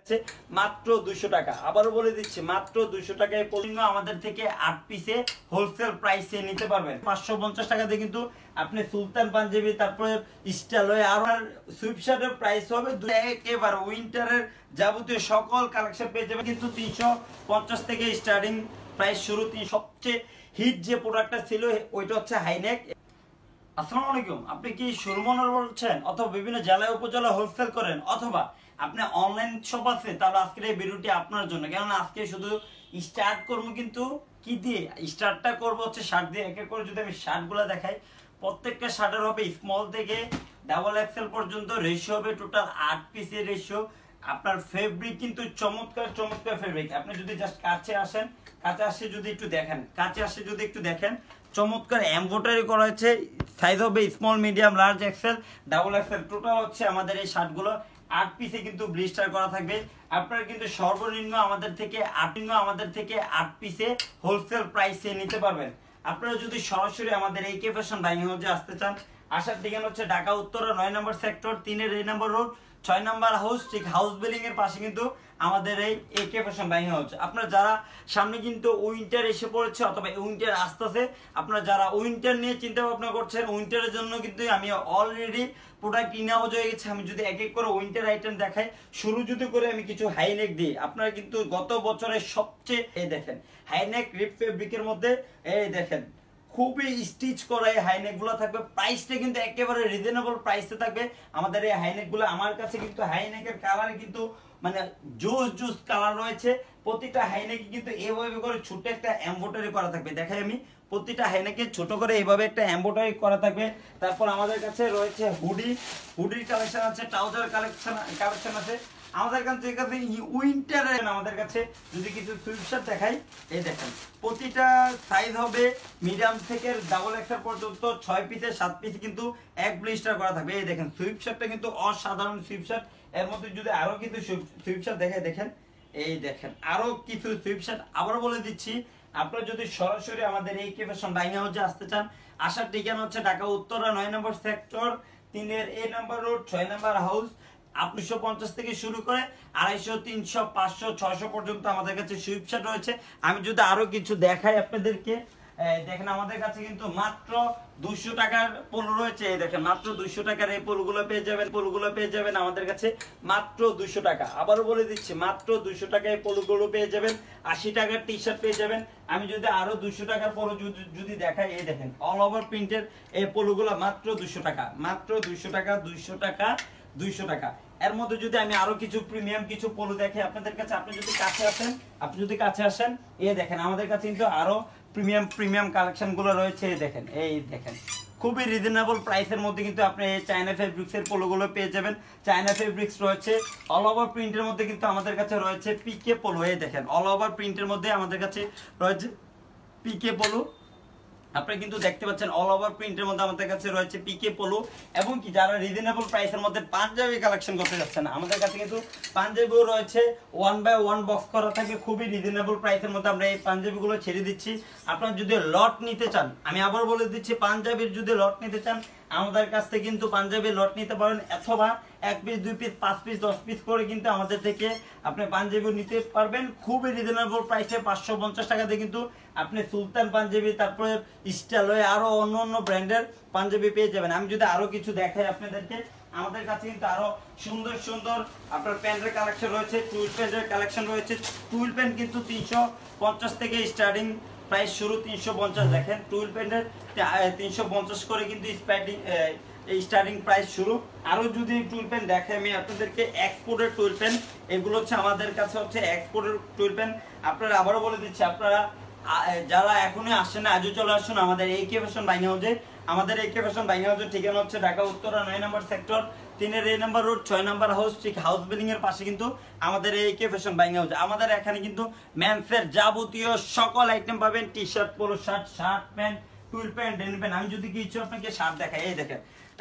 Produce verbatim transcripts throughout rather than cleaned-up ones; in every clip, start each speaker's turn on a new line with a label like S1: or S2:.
S1: মাত্র দুইশো টাকা। আবারও বলে দিচ্ছি মাত্র দুইশো টাকায় পলিঙ্গ আমাদের থেকে আট পিসে হোলসেল প্রাইসে নিতে পারবেন। পাঁচশো পঞ্চাশ টাকাতে কিন্তু আপনি সুলতান পাঞ্জাবি তারপরে স্টাইল হয়ে আর সুইপ শার্টের প্রাইস হবে একেবারে উইন্টারের যাবতীয় সকল কালেকশন পেয়ে যাবেন কিন্তু তিনশো পঞ্চাশ থেকে স্টার্টিং প্রাইস শুরু। সবচেয়ে হিট যে প্রোডাক্টটা ছিল ওইটা হচ্ছে হাইনেক। আসসালামু আলাইকুম, আপনি কি সুরমনার বলছেন অথবা বিভিন্ন জেলায় উপজেলা হোলসেল করেন অথবা আপনি অনলাইন শপ আছে, তাহলে আজকের এই ভিডিওটি আপনার জন্য। কেননা আজকে শুধু স্টার্ট করবো কিন্তু কি দিয়ে স্টার্টটা করবো হচ্ছে শার্ট দিয়ে। এক এক করে যদি আমি শার্টগুলো দেখাই, প্রত্যেকটা শার্টের হবে স্মল থেকে ডাবল এক্সেল পর্যন্ত, রেশিও হবে টোটাল আট পিসের রেশিও। আপনার ফেব্রিক কিন্তু চমৎকার চমৎকার ফেব্রিক। আপনি যদি জাস্ট কাছে আসেন, কাছে আসে যদি একটু দেখেন, কাছে আসে যদি একটু দেখেন চমৎকার এমব্রয়ডারি করা হয়েছে। সাইজ হবে small, medium, large, XL, double XL. Total হচ্ছে আমাদের এই শার্টগুলো আট পিসে কিন্তু ব্লিস্টার করা থাকবে। আপনারা কিন্তু সর্বনিম্ন আমাদের থেকে আট আমাদের থেকে আট পিসে হোলসেল প্রাইসে নিতে পারবেন। আপনারা যদি সরাসরি আমাদের এই কে ফ্যাশন ডাইনিং হাউসে আসতে চান, আসার ঠিকানা হচ্ছে ঢাকা উত্তরা নয় নম্বর সেক্টর তিনের এই নম্বর রোড ছয় নম্বর হাউস, ঠিক হাউস বিল্ডিং এর পাশে কিন্তু আমাদের এই একে ফ্যাশন ডাইনিং হাউস। আপনারা যারা সামনে কিন্তু উইন্টার এসে পড়েছে অথবা উইন্টার আসতেছে, আপনারা যারা উইন্টার নিয়ে চিন্তা ভাবনা করছেন, উইন্টারের জন্য কিন্তু আমি অলরেডি প্রোডাক্ট ইন হাউস হয়ে গেছে। আমি যদি এক এক করে উইন্টার আইটেম দেখাই, শুরু যদি করে আমি কিছু হাইনেক দিই, আপনারা কিন্তু গত বছরের সবচেয়ে এই দেখেন হাইনেক রিপ ফেব্রিকের মধ্যে এই দেখেন খুবই স্টিচ করা এই হাইনেক গুলো থাকবে। প্রাইসটা কিন্তু একেবারে রিজনেবল প্রাইসে থাকবে আমাদের এই হাইনেক গুলো। আমার কাছে কিন্তু হাইনেকের কালার কিন্তু মানে জুস জুস কালার রয়েছে। প্রতিটা হাইনেকে কিন্তু এইভাবে করে ছোট একটা এমব্রয়ডারি করা থাকবে। দেখাই আমি, প্রতিটা হাইনেকে ছোট করে এইভাবে একটা এমব্রয়ডারি করা থাকবে। তারপর আমাদের কাছে রয়েছে হুডি, হুডির কালেকশন আছে, ট্রাউজার কালেকশন কালেকশন আছে আমাদের কাছে। উইন্টারে আমাদের কাছে যদি কিছু সুইপ শার্ট দেখাই, এই দেখেন প্রতিটা সাইজ হবে মিডিয়াম থেকে ডাবল এক্সেল পর্যন্ত, ছয় পিসে সাত পিস কিন্তু এক ব্লিস্টার করা থাকবে। এই দেখেন সুইপ শার্টটা কিন্তু অসাধারণ সুইপ শার্ট। এর মধ্যে যদি আরো কিছু সুইপ শার্ট দেখাই, দেখেন এই দেখেন আরো কিছু সুইপ শার্ট। আবারও বলে দিচ্ছি, আপনারা যদি সরাসরি আমাদের এই কে ফ্যাশন ডাইনিং হাউসে আসতে চান, আসার ঠিকানা হচ্ছে ঢাকা উত্তরা নয় নম্বর সেক্টর তিনের এ নম্বর রোড ছয় নম্বর হাউস। আপনিশো পঞ্চাশ থেকে শুরু করে আড়াইশো, তিনশো, পাঁচশো, ছয়শো পর্যন্ত আমাদের কাছে সুইপ শার্ট রয়েছে। আমি যদি আরো কিছু দেখাই আপনাদেরকে, দেখেন আমাদের কাছে কিন্তু মাত্র দুইশো টাকার পোলো রয়েছে। দেখেন মাত্র দুইশো টাকার এই পোলোগুলো পেয়ে যাবেন, পোলোগুলো পেয়ে যাবেন আমাদের কাছে মাত্র দুইশো টাকা। আবারও বলে দিচ্ছি মাত্র দুইশো টাকায় এই পোলোগুলো পেয়ে যাবেন। আশি টাকার টি শার্ট পেয়ে যাবেন। আমি যদি আরো দুইশো টাকার পোলো যদি দেখাই, এই দেখেন অল ওভার প্রিন্টের এই পোলোগুলো মাত্র দুইশো টাকা, মাত্র দুইশো টাকা, দুইশো টাকা, দুইশো টাকা। এর মধ্যে যদি আমি আরো কিছু প্রিমিয়াম কিছু পোলো দেখে আপনাদের কাছে, আপনি যদি কাছে আসেন, আপনি যদি কাছে আসেন এই দেখেন আমাদের কাছে কিন্তু আরো প্রিমিয়াম প্রিমিয়াম কালেকশন গুলো রয়েছে। দেখেন এই দেখেন খুবই রিজনেবল প্রাইসের মধ্যে কিন্তু আপনি চায়না ফেব্রিক্স এর পোলো গুলো পেয়ে যাবেন। চায়না ফেব্রিক্স রয়েছে, অল ওভার প্রিন্টের মধ্যে কিন্তু আমাদের কাছে রয়েছে পিকে পোলো। এই দেখেন অল ওভার প্রিন্টের মধ্যে আমাদের কাছে রয়েছে পিকে পোলো। আপনারা কিন্তু দেখতে পাচ্ছেন অল ওভার প্রিন্টের মধ্যে আমাদের কাছে রয়েছে পিকে পোলো। এবং কি যারা রিজনেবল প্রাইসের মধ্যে পাঞ্জাবি কালেকশন করতে যাচ্ছেন, আমাদের কাছে কিন্তু পাঞ্জাবিও রয়েছে, ওয়ান বাই ওয়ান বক্স করা থাকে খুবই রিজনেবল প্রাইসের মধ্যে আমরা এই পাঞ্জাবিগুলো ছেড়ে দিচ্ছি। আপনারা যদি লট নিতে চান, আমি আবার বলে দিচ্ছি পাঞ্জাবির যদি লট নিতে চান আমাদের কাছ থেকে কিন্তু পাঞ্জাবির লট নিতে পারেন, অথবা এক পিস, দুই পিস, পাঁচ পিস, দশ পিস করে কিন্তু আমাদের থেকে আপনি পাঞ্জাবি নিতে পারবেন খুবই রিজনেবল প্রাইসে। পাঁচশো পঞ্চাশ টাকাতে কিন্তু আপনি সুলতান পাঞ্জাবি তারপরে স্টাইল হয়ে আরো অন্য অন্য ব্র্যান্ডের পাঞ্জাবি পেয়ে যাবেন। আমি যদি আরো কিছু দেখাই আপনাদেরকে, আমাদের কাছে কিন্তু আরো সুন্দর সুন্দর আপনার প্যান্টের কালেকশন রয়েছে, টুইল প্যান্টের কালেকশন রয়েছে। টুইল প্যান্ট কিন্তু তিনশো পঞ্চাশ থেকে স্টার্টিং প্রাইস শুরু, তিনশো পঞ্চাশ। দেখেন টুইল প্যান্টের তিনশো পঞ্চাশ করে কিন্তু স্টার্টিং স্টার্টিং প্রাইস শুরু। আরো যদি টুইল প্যান্ট দেখে আমি আপনাদেরকে, এক্সপোর্টের টুইল প্যান্ট এগুলো হচ্ছে আমাদের কাছে হচ্ছে এক্সপোর্টের টুইল প্যান্ট। আপনারা আবারও বলে দিচ্ছি, আপনারা যারা এখনই আসছেন না আজও চলে আসুন আমাদের এই কে ফ্যাশন ডাইনিং হাউসে। আমাদের এই কে ফ্যাশন ডাইনিং হাউসের ঠিকানা হচ্ছে ঢাকা উত্তরা নয় নম্বর সেক্টর তিনের এই নম্বর রোড ছয় নম্বর হাউস, ঠিক হাউস বিল্ডিং এর পাশে কিন্তু আমাদের এই কে ফ্যাশন ডাইনিং হাউস। আমাদের এখানে কিন্তু মেন্সের যাবতীয় সকল আইটেম পাবেন, T shirt, polo shirt, shirt pant, twill pant, denim pant. আমি যদি কিছু আপনাকে শার্ট দেখাই, এই দেখেন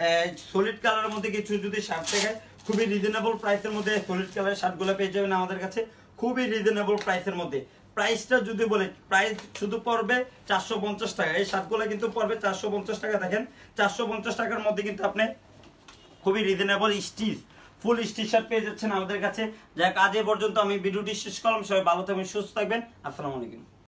S1: সলিড কালারের মধ্যে কিছু যদি শার্ট দেখায় খুবই রিজনেবল প্রাইসের মধ্যে সলিড কালারের শার্টগুলো পেয়ে যাবেন আমাদের কাছে খুবই রিজনেবল প্রাইসের মধ্যে। প্রাইসটা যদি বলে, প্রাইস শুধু পড়বে চারশো পঞ্চাশ টাকা। এই শার্টগুলো কিন্তু পড়বে চারশো পঞ্চাশ টাকা। দেখেন চারশো পঞ্চাশ টাকার মধ্যে কিন্তু আপনি খুবই reasonable stitch full T shirt পেয়ে যাচ্ছেন আমাদের কাছে। যাক আজ এ পর্যন্ত আমি ভিডিওটি শেষ করলাম, সবাই ভালো থাকবেন, সুস্থ থাকবেন, আসসালামু আলাইকুম।